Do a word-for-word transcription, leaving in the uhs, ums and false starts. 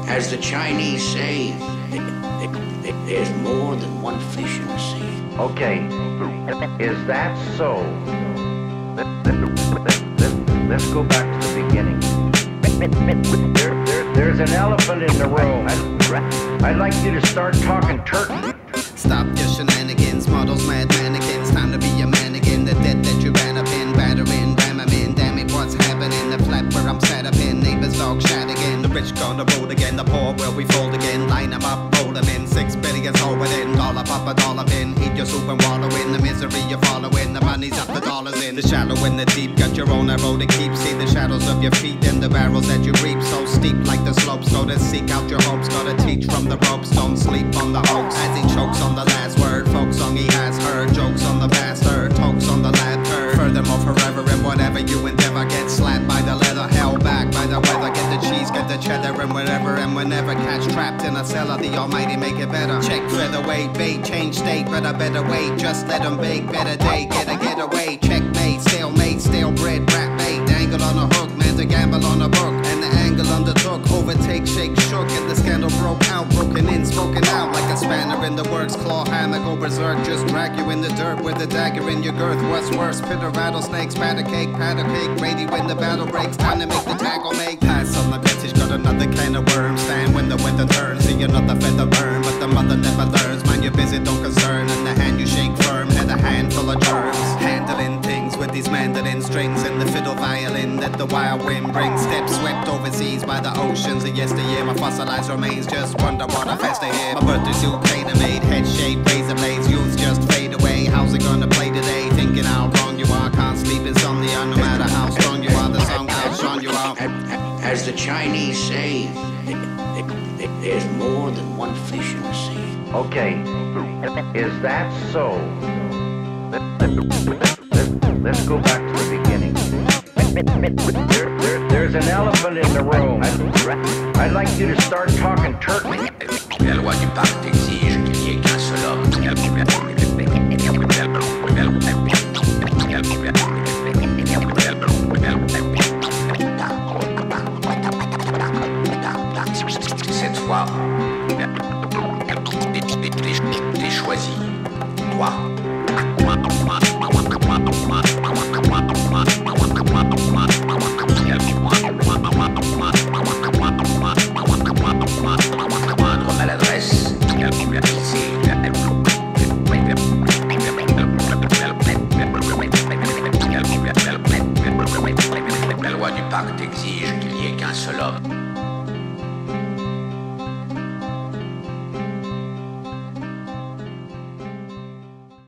As the Chinese say, there's more than one fish in the sea. Okay, is that so? Let's go back to the beginning. There, there, there's an elephant in the room. I'd, I'd like you to start talking turkey. Stop your shenanigans, models, mad mannequins. Time to be a man again. The debt that you ran up in, battering, ram 'em in. Damn it, what's happening? The flat where I'm sat up in. Neighbors dog shat again. The rich gonna roll again. The poor where we fold again. Line 'em up, roll 'em in. Six billions all within. Dollar pop a dollar bin. Eat your soup and wallow in the misery you're following. The money's up, the dollars in. The shallow and the deep. Got your own arrow to keep. See the shadows of your feet and the barrels that you reap. So steep like the slopes. Go to seek out your hopes. Gotta teach from the ropes. Don't sleep on the hoax. As he chokes on the last word. Folk song he has heard. Jokes on the bastard. Tokes on the lab turd. Furthermore, forever and whatever you endeavor. Get slapped by the leather. Held back by the weather. Get the cheese, get the cheddar. And wherever and whenever. Catch trapped in a cellar. The almighty make it better. Check featherweight. Bait. Change state. But I better wait. Just let them bake. Better day. Get a getaway. Checkmate. Stalemate. Stale bread. Rat bait. Dangle on a hook. Man's a gamble on a book. And the angle undertook. Overtake. Shake. Shook. And the scandal broke out. Broken in. Spoken out. Like a spanner in the works. Claw hammer. Go berserk. Just drag you in the dirt with a dagger in your girth. What's worse? Pit of rattlesnakes. Batter cake. Patter cake. Ready when the battle breaks. Time to make the tackle make. Pass on the message. Got another kind of worm. Stand when the weather turns. See another feather burn. But the mother never learns. Mind your visit. Don't concern. And the hand you shake firm. Had a handful of germs. Handling things with these mandolin strings. And the fiddle violin that the wild wind brings. Steps swept overseas by the oceans of yesteryear. My fossilized remains just wonder what I fast ahead. My birthday suit tailor made. Head shape. Razor blades. Youth just fade away. How's it gonna play today? Thinking how wrong you are. Can't sleep insomnia. No matter how strong you are. The song how strong you are. As the Chinese say, there's more than one fish in the sea. Okay, is that so? Let's go back to the beginning. There, there, there's an elephant in the room. I'd, I'd like you to start talking turkey. La loi du parc exige